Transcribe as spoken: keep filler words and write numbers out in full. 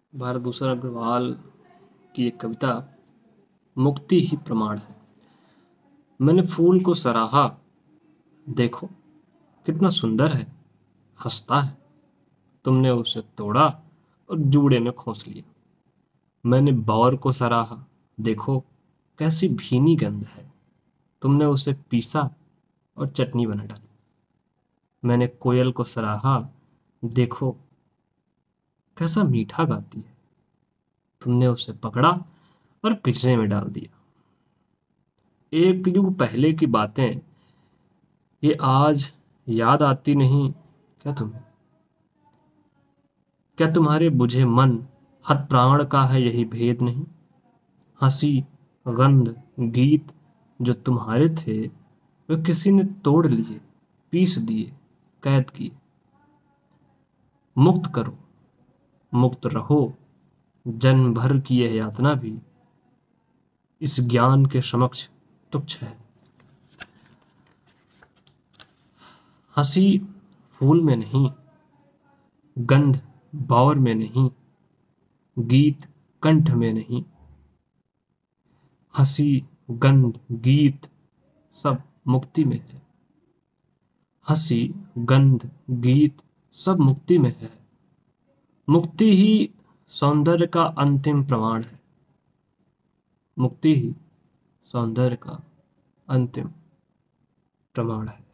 भारत भूषण अग्रवाल की एक कविता मुक्ति ही प्रमाण है। मैंने फूल को सराहा, देखो कितना सुंदर है, हंसता है। तुमने उसे तोड़ा और जूड़े में खोस लिया। मैंने बौर को सराहा, देखो कैसी भीनी गंध है। तुमने उसे पीसा और चटनी बना डाली। मैंने कोयल को सराहा, देखो कैसा मीठा गाती है। तुमने उसे पकड़ा और पिंजरे में डाल दिया। एक युग पहले की बातें ये आज याद आती नहीं क्या तुम्हें? क्या तुम्हारे बुझे मन हत प्राण का है यही भेद नहीं? हंसी, गंध, गीत जो तुम्हारे थे वे किसी ने तोड़ लिए, पीस दिए, कैद किए। मुक्त करो, मुक्त रहो, जन्म भर की यह यातना भी इस ज्ञान के समक्ष तुच्छ है। हंसी फूल में नहीं, गंध बौर में नहीं, गीत कंठ में नहीं। हंसी, गंध, गीत सब मुक्ति में है। हंसी, गंध, गीत सब मुक्ति में है। मुक्ति ही सौंदर्य का अंतिम प्रमाण है। मुक्ति ही सौंदर्य का अंतिम प्रमाण है।